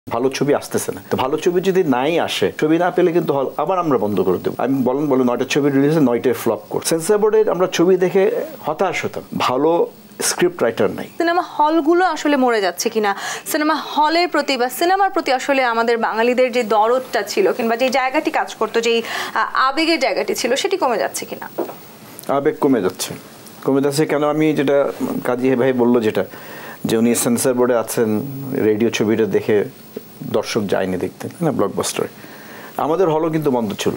ভালো ছবি আসতেছে না, তো ভালো ছবি যদি নাই আসে, ছবি না পেলে কিন্তু হল আবার আমরা বন্ধ করে দেবো। আমি বলেন 9টা ছবি রিলিজ, 9টায় ফ্লপ করে সেন্সর বোর্ডে আমরা ছবি দেখে হতাশ হতাম। ভালো স্ক্রিপ্ট রাইটার নাই। সিনেমা হলগুলো আসলে মরে যাচ্ছে কিনা, সিনেমা হলের প্রতি বা সিনেমার প্রতি আসলে আমাদের বাঙালিদের যে দরদটা ছিল কিংবা যে জায়গাটি কাজ করতো, যেই আবেগের জায়গাটি ছিল, সেটি কমে যাচ্ছে কিনা? আবেগ কমে যাচ্ছে কেন? আমি যেটা কাজী ভাই বললো, যেটা যে উনি সেন্সর বোর্ডে আছেন, রেডিও ছবিটা দেখে দর্শক যায়নি দেখতে না ব্লকবাস্টারে। আমাদের হলও কিন্তু বন্ধ ছিল,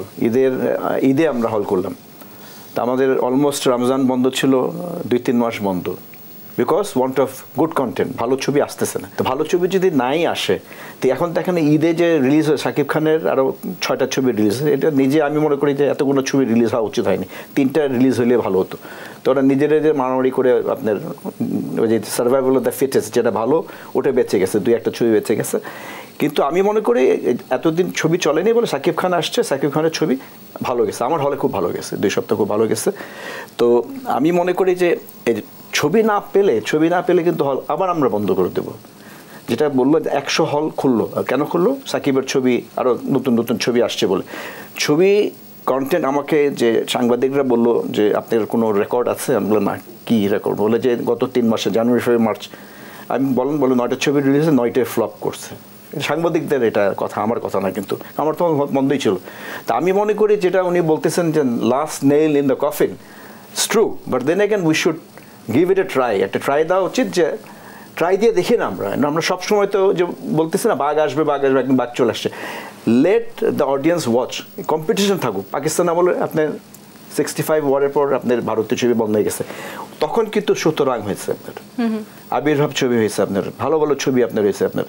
ঈদে আমরা হল করলাম, তা আমাদের অলমোস্ট রমজান বন্ধ ছিল, 2-3 মাস বন্ধ, because want of good content. ভালো ছবি আসতেছে না, তো ভালো ছবি যদি নাই আসে, তো এখন দেখেন ঈদে যে রিলিজ হয় শাকিব খানের আরও 6টা ছবি রিলিজ, এটা নিজে আমি মনে করি যে এতগুলো ছবি রিলিজ হওয়া উচিত হয়নি, 3টা রিলিজ হলে ভালো হতো। তো ওরা নিজেরা যে মারামারি করে আপনার ওই যে সার্ভাইভাল অফ দ্য ফিটেস্ট, যেটা ভালো ওটা বেঁচে গেছে, 2-1টা ছবি বেঁচে গেছে। কিন্তু আমি মনে করি এতদিন ছবি চলেনি বলে শাকিব খান আসছে, শাকিব খানের ছবি ভালো গেছে, আমার হলে খুব ভালো গেছে, 2 সপ্তাহ খুব ভালো গেছে। তো আমি মনে করি যে ছবি না পেলে কিন্তু হল আবার আমরা বন্ধ করে দেবো। যেটা বললো 100 হল খুললো, কেন খুললো? সাকিবের ছবি, আরও নতুন নতুন ছবি আসছে বলে। ছবি কন্টেন্ট, আমাকে যে সাংবাদিকরা বললো যে আপনার কোনো রেকর্ড আছে, আমি বললাম না, কী রেকর্ড? বলে যে গত 3 মাসে জানুয়ারি, ফেব্রুয়ারি, মার্চ, আমি বলে 9টা ছবি রিলিজে 9টায় ফ্লপ করছে। সাংবাদিকদের এটা কথা, আমার কথা না, কিন্তু আমার তো বন্ধই ছিল। তা আমি মনে করি যেটা উনি বলতেছেন যে last nail in the coffin, it's true, but then again we should give it a try. একটা ট্রাই দেওয়া উচিত, যে ট্রাই দিয়ে দেখি না আমরা সবসময় তো যে বলতেছি না বাঘ আসবে একদিন বাঘ চলে আসছে। Let the audience watch, competition থাকুক। পাকিস্তান আমলে আপনার 65 ওয়ারের পর আপনার ভারতীয় ছবি বন্ধ হয়ে গেছে, তখন কিন্তু সুতরাং হয়েছে আপনার আবির্ভাব ছবি হয়েছে, আপনার ভালো ভালো ছবি আপনার হয়েছে আপনার।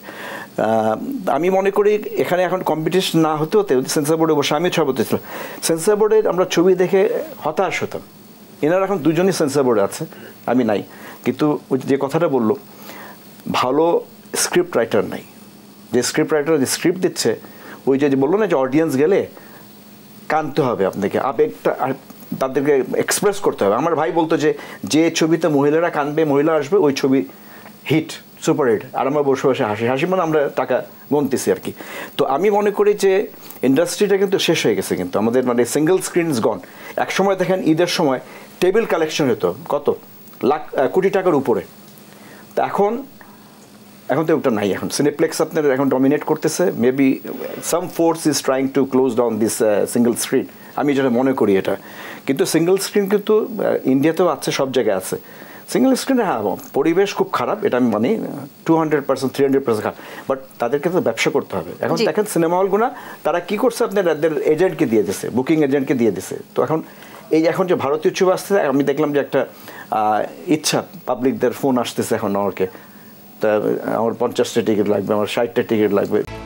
আমি মনে করি এখানে এখন কম্পিটিশন না হতে সেন্সর বোর্ডে বসে আমি ছবি বলতেছিলাম, সেন্সর বোর্ডে আমরা ছবি দেখে হতাশ হতাম। এনারা এখন দুজনই সেন্সর বোর্ডে আছে, আমি নাই। কিন্তু যে কথাটা বললো, ভালো স্ক্রিপ্ট রাইটার নাই। যে স্ক্রিপ্ট রাইটার যে স্ক্রিপ্ট দিচ্ছে, ওই যে বললো না যে অডিয়েন্স গেলে কানতে হবে আপনাকে, আবেগটা তাদেরকে এক্সপ্রেস করতে হবে। আমার ভাই বলতো যে ছবিতে মহিলারা কানবে, মহিলা আসবে, ওই ছবি হিট, সুপার হিট। আর আমরা বসে বসে হাসি মানে আমরা টাকা গুনতেছি আর কি। তো আমি মনে করি যে ইন্ডাস্ট্রিটা কিন্তু শেষ হয়ে গেছে, কিন্তু আমাদের মানে সিঙ্গেল স্ক্রিনস গন। এক সময় দেখেন ঈদের সময় টেবিল কালেকশন হতো কত কোটি টাকার উপরে, তো এখন তো ওটা নাই। এখন সিনেপ্লেক্স আপনার এখন ডমিনেট করতেছে। Maybe some force is trying to close down this single screen, আমি যেটা মনে করি এটা। কিন্তু সিঙ্গেল স্ক্রিন কিন্তু ইন্ডিয়াতেও আছে, সব জায়গায় আছে সিঙ্গেল স্ক্রিনে। হ্যাঁ, পরিবেশ খুব খারাপ, এটা আমি মানি, 200%, 300% খারাপ, বাট তাদেরকে তো ব্যবসা করতে হবে। এখন দেখেন সিনেমা হলগুলো তারা কী করছে, আপনার এজেন্টকে দিয়ে দিছে, বুকিং এজেন্টকে দিয়ে দিছে। তো এখন যে ভারতীয় ছবি আসতেছে, আমি দেখলাম যে একটা ইচ্ছা পাবলিকদের ফোন আসতেছে এখন আমাকে, তা আমার 50টা টিকিট লাগবে, আমার 60টা টিকিট লাগবে।